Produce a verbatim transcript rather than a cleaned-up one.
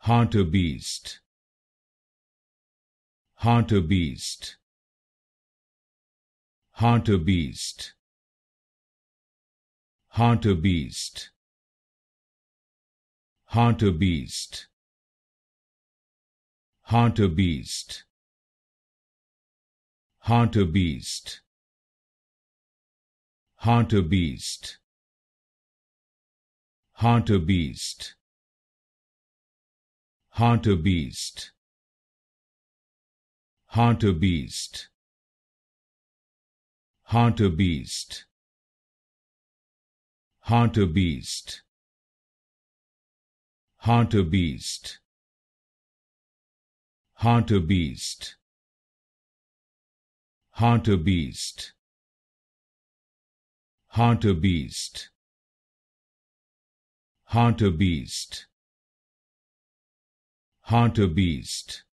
Hartebeest, Hartebeest, Hartebeest, Hartebeest, Hartebeest, Hartebeest, Hartebeest, Hartebeest, Hartebeest, Hartebeest, Hartebeest, Hartebeest, Hartebeest, Hartebeest, Hartebeest, Hartebeest, Hartebeest, Hartebeest, Hartebeest,